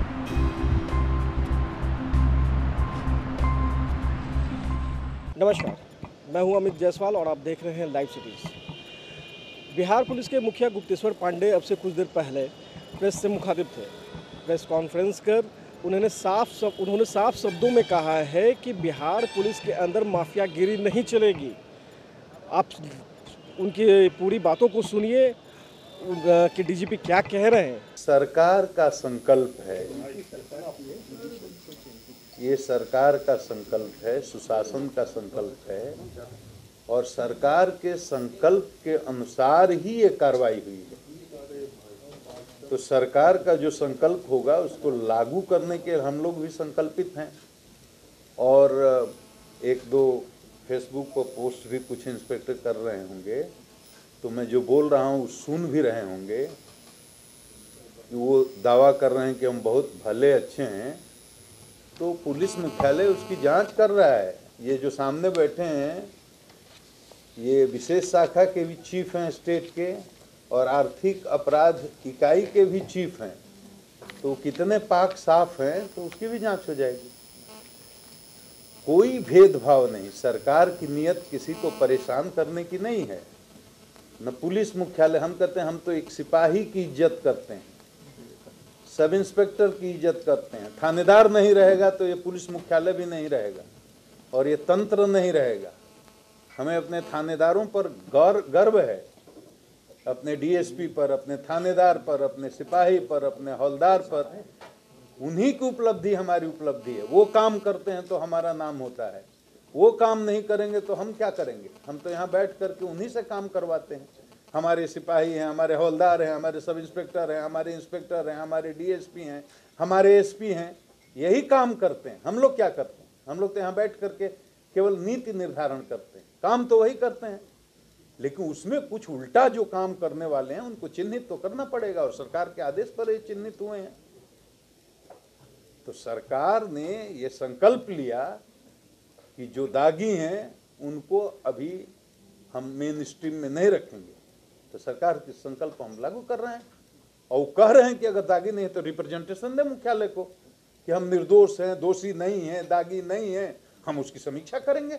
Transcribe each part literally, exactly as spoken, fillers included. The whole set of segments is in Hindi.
नमस्कार, मैं हूं अमित जायसवाल और आप देख रहे हैं लाइव सिटीज़। बिहार पुलिस के मुखिया गुप्तेश्वर पांडे अब से कुछ देर पहले प्रेस से मुखातिब थे। प्रेस कॉन्फ्रेंस कर उन्होंने साफ सब उन्होंने साफ शब्दों में कहा है कि बिहार पुलिस के अंदर माफियागिरी नहीं चलेगी। आप उनकी पूरी बातों को सुनिए कि डीजीपी क्या कह रहे हैं। सरकार का संकल्प है, ये सरकार का संकल्प है, सुशासन का संकल्प है और सरकार के संकल्प के अनुसार ही ये कार्रवाई हुई है। तो सरकार का जो संकल्प होगा उसको लागू करने के हम लोग भी संकल्पित हैं। और एक दो फेसबुक पर पोस्ट भी कुछ इंस्पेक्टर कर रहे होंगे, तो मैं जो बोल रहा हूँ सुन भी रहे होंगे कि वो दावा कर रहे हैं कि हम बहुत भले अच्छे हैं। तो पुलिस मुख्यालय उसकी जांच कर रहा है। ये जो सामने बैठे हैं ये विशेष शाखा के भी चीफ हैं स्टेट के, और आर्थिक अपराध इकाई के भी चीफ हैं। तो कितने पाक साफ हैं तो उसकी भी जांच हो जाएगी। कोई भेदभाव नहीं, सरकार की नीयत किसी को परेशान करने की नहीं है। न पुलिस मुख्यालय, हम कहते हैं हम तो एक सिपाही की इज्जत करते हैं, सब इंस्पेक्टर की इज्जत करते हैं। थानेदार नहीं रहेगा तो ये पुलिस मुख्यालय भी नहीं रहेगा और ये तंत्र नहीं रहेगा। हमें अपने थानेदारों पर गौर गर्व है, अपने डीएसपी पर, अपने थानेदार पर, अपने सिपाही पर, अपने हौलदार पर। उन्हीं की उपलब्धि हमारी उपलब्धि है। वो काम करते हैं तो हमारा नाम होता है, वो काम नहीं करेंगे तो हम क्या करेंगे। हम तो यहाँ बैठ करके उन्हीं से काम करवाते हैं। हमारे सिपाही हैं, हमारे हौलदार हैं, हमारे सब इंस्पेक्टर हैं, हमारे इंस्पेक्टर हैं, हमारे डीएसपी हैं, हमारे एसपी हैं, यही काम करते हैं। हम लोग क्या करते हैं? हम लोग तो यहाँ बैठ करके केवल नीति निर्धारण करते हैं, काम तो वही करते हैं। लेकिन उसमें कुछ उल्टा जो काम करने वाले हैं उनको चिन्हित तो करना पड़ेगा, और सरकार के आदेश पर ये चिन्हित हुए हैं। तो सरकार ने ये संकल्प लिया कि जो दागी हैं उनको अभी हम मेन स्ट्रीम में नहीं रखेंगे। तो सरकार के संकल्प हम लागू कर रहे हैं और वो कह रहे हैं कि अगर दागी नहीं है तो रिप्रेजेंटेशन दे मुख्यालय को कि हम निर्दोष हैं, दोषी नहीं हैं, दागी नहीं हैं, हम उसकी समीक्षा करेंगे।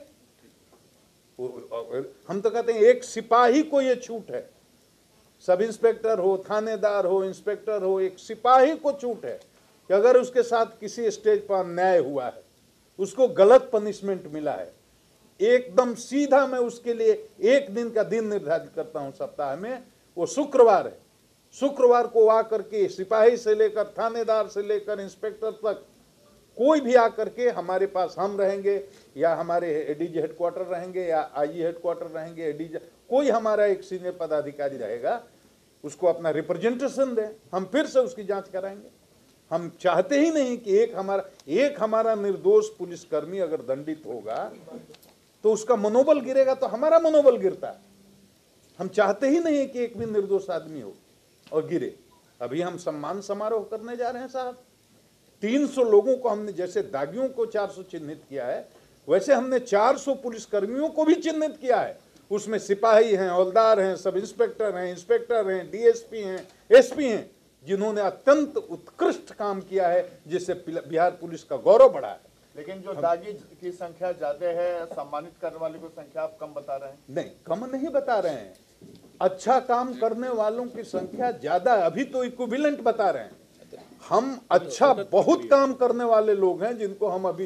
हम तो कहते हैं एक सिपाही को ये छूट है, सब इंस्पेक्टर हो, थानेदार हो, इंस्पेक्टर हो, एक सिपाही को छूट है कि अगर उसके साथ किसी स्टेज पर अन्याय हुआ है, उसको गलत पनिशमेंट मिला है, एकदम सीधा मैं उसके लिए एक दिन का दिन निर्धारित करता हूं सप्ताह में, वो शुक्रवार है। शुक्रवार को आकर के सिपाही से लेकर थानेदार से लेकर इंस्पेक्टर तक कोई भी आकर के हमारे पास, हम रहेंगे या हमारे एडीजी हेडक्वार्टर रहेंगे या आईजी हेडक्वार्टर रहेंगे, एडीजी कोई हमारा एक सीनियर पदाधिकारी रहेगा, उसको अपना रिप्रेजेंटेशन दें, हम फिर से उसकी जांच कराएंगे। हम चाहते ही नहीं कि एक हमारा एक हमारा निर्दोष पुलिसकर्मी अगर दंडित होगा तो उसका मनोबल गिरेगा, तो हमारा मनोबल गिरता है। हम चाहते ही नहीं कि एक भी निर्दोष आदमी हो और गिरे। अभी हम सम्मान समारोह करने जा रहे हैं साहब। तीन सौ लोगों को हमने, जैसे दागियों को चार सौ चिन्हित किया है, वैसे हमने चार सौ पुलिसकर्मियों को भी चिन्हित किया है। उसमें सिपाही हैं, हौलदार हैं, सब इंस्पेक्टर हैं, इंस्पेक्टर हैं, डीएसपी हैं, एसपी हैं, जिन्होंने अत्यंत उत्कृष्ट काम किया है, जिससे बिहार पुलिस का गौरव बढ़ा है। लेकिन जो दागी की संख्या ज्यादा है, सम्मानित करने वाले की संख्या आप कम बता रहे हैं। नहीं, कम नहीं बता रहे हैं, अच्छा काम करने वालों की संख्या ज्यादा है। अभी तो इक्विवेलेंट बता रहे हैं हम। अच्छा बहुत काम करने वाले लोग हैं जिनको हम अभी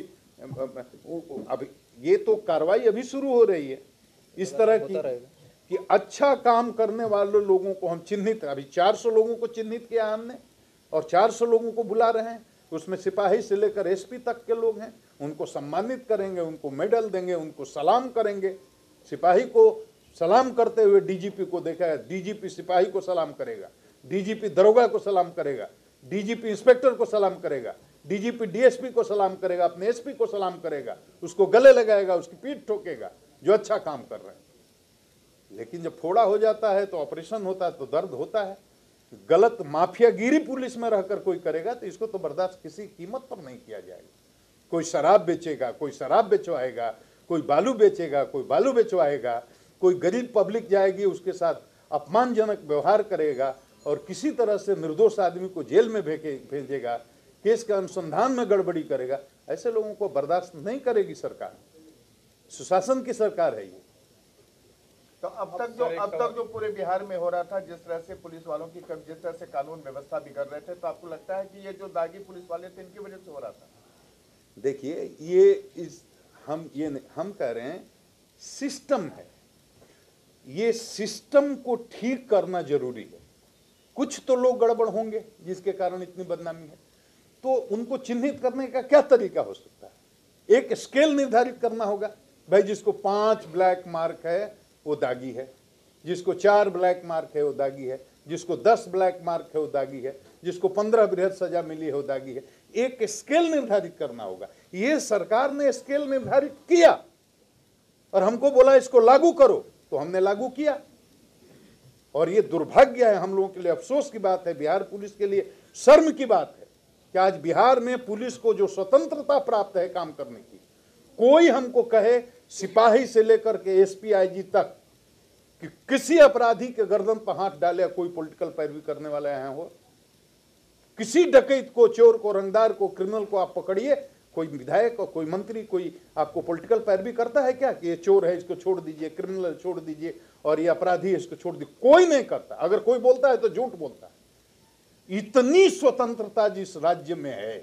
अभी ये तो कार्रवाई अभी शुरू हो रही है इस तरह की कि अच्छा काम करने वाले लोगों को हम चिन्हित, अभी चार सौ लोगों को चिन्हित किया हमने और चार सौ लोगों को बुला रहे हैं। उसमें सिपाही से लेकर एसपी तक के लोग हैं, उनको सम्मानित करेंगे, उनको मेडल देंगे, उनको सलाम करेंगे। सिपाही को सलाम करते हुए डीजीपी को देखा है, डीजीपी सिपाही को सलाम करेगा, डीजीपी दरोगा को सलाम करेगा, डीजीपी इंस्पेक्टर को सलाम करेगा, डीजीपी डीएसपी को सलाम करेगा, अपने एसपी को सलाम करेगा, उसको गले लगाएगा, उसकी पीठ ठोकेगा जो अच्छा काम कर रहे हैं। लेकिन जब फोड़ा हो जाता है तो ऑपरेशन होता है तो दर्द होता है। गलत माफियागिरी पुलिस में रहकर कोई करेगा तो इसको तो बर्दाश्त किसी कीमत पर नहीं किया जाएगा। कोई शराब बेचेगा, कोई शराब बेचवाएगा, कोई बालू बेचेगा, कोई बालू बेचवाएगा, कोई गरीब पब्लिक जाएगी उसके साथ अपमानजनक व्यवहार करेगा और किसी तरह से निर्दोष आदमी को जेल में भेजे भेजेगा, केस के अनुसंधान में गड़बड़ी करेगा, ऐसे लोगों को बर्दाश्त नहीं करेगी सरकार। सुशासन की सरकार है ये। तो अब तक जो अब तक जो पूरे बिहार में हो रहा था, जिस तरह से पुलिस वालों की जिस तरह से कानून व्यवस्था बिगड़ रहे थे, तो आपको लगता है कि ये जो दागी पुलिस वाले थे इनकी वजह से हो रहा था? देखिए, ये इस हम ये हम कह रहे हैं सिस्टम है, ये सिस्टम को ठीक करना जरूरी है। कुछ तो लोग गड़बड़ होंगे जिसके कारण इतनी बदनामी है, तो उनको चिन्हित करने का क्या तरीका हो सकता है? एक स्केल निर्धारित करना होगा, भाई जिसको पांच ब्लैक मार्क है वो दागी है, जिसको चार ब्लैक मार्क है वो दागी है, जिसको दस ब्लैक मार्क है वो दागी है, जिसको पंद्रह बृहद सजा मिली है वो दागी है। एक स्केल निर्धारित करना होगा। ये सरकार ने स्केल निर्धारित किया और हमको बोला इसको लागू करो, तो हमने लागू किया। और ये दुर्भाग्य है, हम लोगों के लिए अफसोस की बात है, बिहार पुलिस के लिए शर्म की बात है कि आज बिहार में पुलिस को जो स्वतंत्रता प्राप्त है काम करने की, कोई हमको कहे सिपाही से लेकर के एसपी आईजी तक कि किसी अपराधी के गर्दन पर हाथ डाले कोई पॉलिटिकल पैरवी करने वाला यहाँ हो? किसी डकैत को, चोर को, रंगदार को, क्रिमिनल को आप पकड़िए, कोई विधायक और कोई मंत्री कोई आपको पॉलिटिकल पैरवी करता है क्या कि ये चोर है इसको छोड़ दीजिए, क्रिमिनल है छोड़ दीजिए, और ये अपराधी है इसको छोड़ दीजिए? कोई नहीं करता। अगर कोई बोलता है तो झूठ बोलता है। इतनी स्वतंत्रता जिस राज्य में है,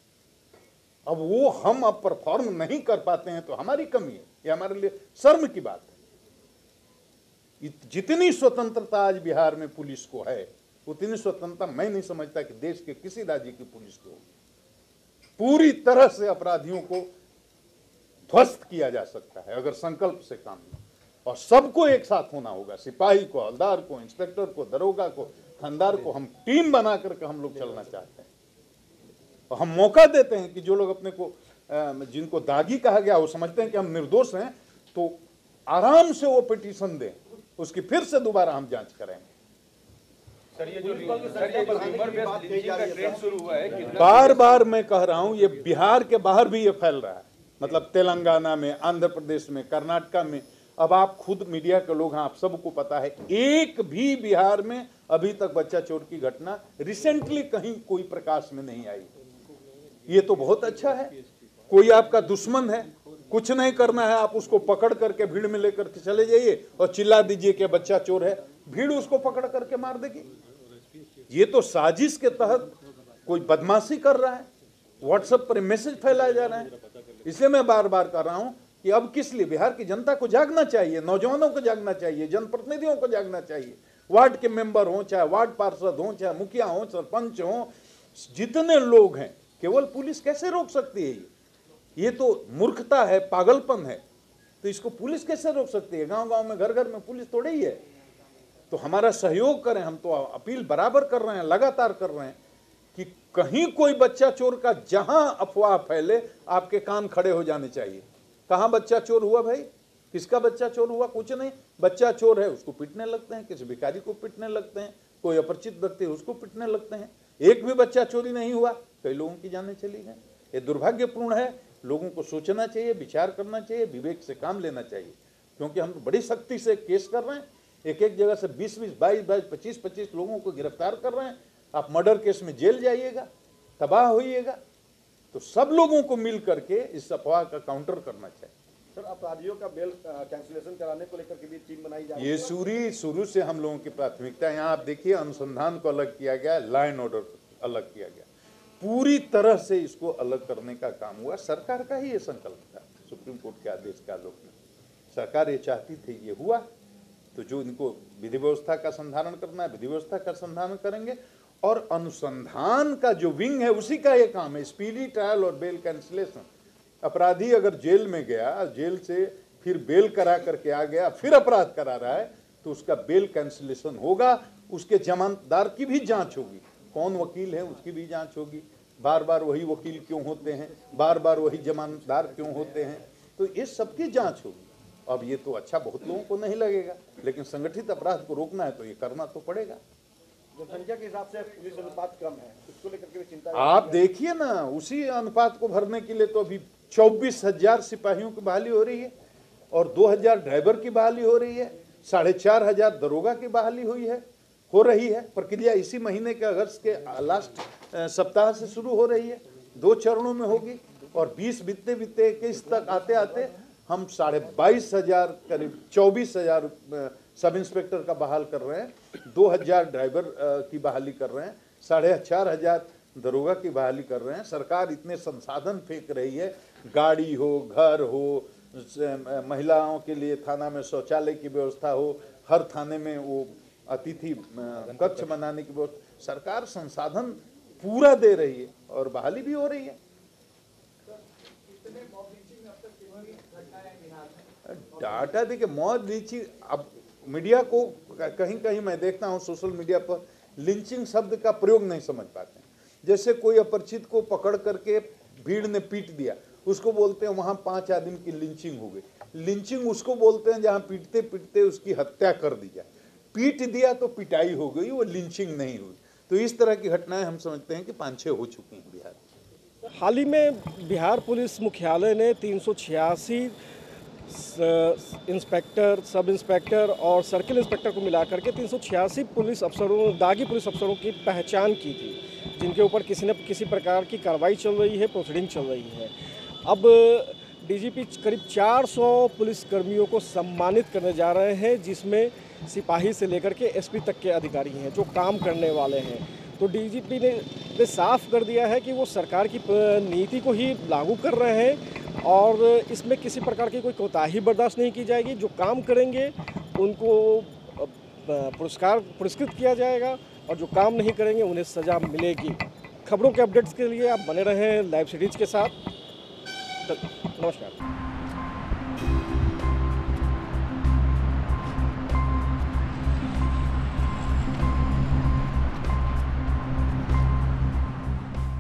अब वो हम अब परफॉर्म नहीं कर पाते हैं तो हमारी कमी है, ये हमारे लिए शर्म की बात है। जितनी स्वतंत्रता आज बिहार में पुलिस को है, उतनी स्वतंत्रता मैं नहीं समझता कि देश के किसी राज्य की पुलिस को होगी। पूरी तरह से अपराधियों को ध्वस्त किया जा सकता है अगर संकल्प से काम हो, और सबको एक साथ होना होगा, सिपाही को, हवलदार को, इंस्पेक्टर को, दरोगा को, थानेदार को। हम टीम बना करके हम लोग चलना चाहते हैं और हम मौका देते हैं कि जो लोग अपने को जिनको दागी कहा गया वो समझते हैं कि हम निर्दोष हैं, तो आराम से वो पिटीशन दें, उसकी फिर से दोबारा हम जांच करेंगे। सर ये जो सर ये जो रिमर बेस्ड लिंचिंग का ट्रेंड शुरू हुआ है, बार बार मैं कह रहा हूं, ये बिहार के बाहर भी ये फैल रहा है, मतलब तेलंगाना में, आंध्र प्रदेश में, कर्नाटका में। अब आप खुद मीडिया के लोग हैं, आप सबको पता है, एक भी बिहार में अभी तक बच्चा चोर की घटना रिसेंटली कहीं कोई प्रकाश में नहीं आई। ये तो बहुत अच्छा है। कोई आपका दुश्मन है, कुछ नहीं करना है, आप उसको पकड़ करके भीड़ में लेकर के चले जाइए और चिल्ला दीजिए कि बच्चा चोर है, भीड़ उसको पकड़ करके मार देगी। ये तो साजिश के तहत कोई बदमाशी कर रहा है, व्हाट्सएप पर मैसेज फैलाया जा रहा है। इसलिए मैं बार बार कर रहा हूं कि अब किस लिए बिहार की जनता को जागना चाहिए, नौजवानों को जागना चाहिए, जनप्रतिनिधियों को जागना चाहिए, वार्ड के मेंबर हों, चाहे वार्ड पार्षद हों, चाहे मुखिया हों, सरपंच हों, जितने लोग हैं, केवल पुलिस कैसे रोक सकती है? ये ये तो मूर्खता है, पागलपन है। तो इसको पुलिस कैसे रोक सकती है? गांव गांव में, घर घर में पुलिस थोड़ी ही है। तो हमारा सहयोग करें, हम तो अपील बराबर कर रहे हैं, लगातार कर रहे हैं कि कहीं कोई बच्चा चोर का जहां अफवाह फैले, आपके कान खड़े हो जाने चाहिए। कहां बच्चा चोर हुआ भाई? किसका बच्चा चोर हुआ? कुछ नहीं। बच्चा चोर है उसको पीटने लगते हैं, किसी भिखारी को पीटने लगते हैं, कोई अपरिचित व्यक्ति है उसको पीटने लगते हैं। एक भी बच्चा चोरी नहीं हुआ, कई लोगों की जानें चली गई। ये दुर्भाग्यपूर्ण है। लोगों को सोचना चाहिए, विचार करना चाहिए, विवेक से काम लेना चाहिए, क्योंकि हम बड़ी सख्ती से केस कर रहे हैं। एक एक जगह से बीस बीस, बाईस बाईस, पच्चीस पच्चीस लोगों को गिरफ्तार कर रहे हैं। आप मर्डर केस में जेल जाइएगा, तबाह होइएगा। तो सब लोगों को मिल करके इस अफवाह का काउंटर करना चाहिए। सर, अपराधियों का बेल कैंसिलेशन कराने को लेकर के भी टीम बनाई जा रही है। ये शुरू शुरू से हम लोगों की प्राथमिकता है। यहाँ आप देखिए, अनुसंधान को अलग किया गया, लॉ एंड ऑर्डर अलग किया गया, पूरी तरह से इसको अलग करने का काम हुआ। सरकार का ही ये संकल्प था, सुप्रीम कोर्ट के आदेश का आलोक में सरकार ये चाहती थी, ये हुआ। तो जो इनको विधि व्यवस्था का संधारण करना है, विधि व्यवस्था का संधारण करेंगे, और अनुसंधान का जो विंग है उसी का ये काम है, स्पीडी ट्रायल और बेल कैंसिलेशन। अपराधी अगर जेल में गया, जेल से फिर बेल करा करके आ गया, फिर अपराध करा रहा है, तो उसका बेल कैंसिलेशन होगा। उसके जमानतदार की भी जांच होगी, कौन वकील है उसकी भी जांच होगी, बार बार वही वकील क्यों होते हैं, बार बार वही जमानतदार क्यों होते हैं, तो इस सबकी जांच होगी। अब ये तो अच्छा बहुत लोगों को नहीं लगेगा, लेकिन संगठित अपराध को रोकना है तो ये करना तो पड़ेगा। जनसंख्या के हिसाब से पुलिस अनुपात कम है, उसको लेकर के चिंता आप देखिए ना, उसी अनुपात को भरने के लिए तो अभी चौबीस हजार सिपाहियों की बहाली हो रही है, और दो हजार ड्राइवर की बहाली हो रही है, साढ़े चार हजार दरोगा की बहाली हुई है, हो रही है। प्रक्रिया इसी महीने के अगस्त के लास्ट सप्ताह से शुरू हो रही है, दो चरणों में होगी और बीस बीतते बीतते इक्कीस तक आते आते हम साढ़े बाईस हजार करीब चौबीस हजार सब इंस्पेक्टर का बहाल कर रहे हैं, दो हजार ड्राइवर की बहाली कर रहे हैं, साढ़े चार हजार दरोगा की बहाली कर रहे हैं। सरकार इतने संसाधन फेंक रही है, गाड़ी हो, घर हो, महिलाओं के लिए थाना में शौचालय की व्यवस्था हो, हर थाने में वो अतिथि कक्ष बनाने की व्यवस्था, सरकार संसाधन पूरा दे रही है और बहाली भी हो रही है। डाटा देखिए, मॉब लिंचिंग, अब मीडिया को कहीं कहीं मैं देखता हूँ सोशल मीडिया पर लिंचिंग शब्द का प्रयोग नहीं समझ पाते हैं। जैसे कोई अपरिचित को पकड़ करके भीड़ ने पीट दिया, उसको बोलते हैं वहाँ पांच आदमी की लिंचिंग हो गई। लिंचिंग उसको बोलते हैं जहाँ पीटते पीटते उसकी हत्या कर दी जाए। पीट दिया तो पिटाई हो गई, वो लिंचिंग नहीं हुई। तो इस तरह की घटनाएं हम समझते हैं कि पाँच छः हो चुकी हैं बिहार में। हाल ही में बिहार पुलिस मुख्यालय ने तीन सौ छियासी इंस्पेक्टर, सब इंस्पेक्टर और सर्किल इंस्पेक्टर को मिलाकर के तीन सौ छियासी पुलिस अफसरों, दागी पुलिस अफसरों की पहचान की थी, जिनके ऊपर किसी न किसी प्रकार की कार्रवाई चल रही है, प्रोसीडिंग चल रही है। अब डीजीपी करीब चार सौ पुलिस कर्मियों को सम्मानित करने जा रहे हैं, जिसमें सिपाही से लेकर के एसपी तक के अधिकारी हैं जो काम करने वाले हैं। तो डीजीपी ने, ने साफ कर दिया है कि वो सरकार की नीति को ही लागू कर रहे हैं और इसमें किसी प्रकार की कोई कोताही बर्दाश्त नहीं की जाएगी। जो काम करेंगे उनको पुरस्कार पुरस्कृत किया जाएगा और जो काम नहीं करेंगे उन्हें सज़ा मिलेगी। खबरों के अपडेट्स के लिए आप बने रहें लाइव सिटीज के साथ। नमस्कार।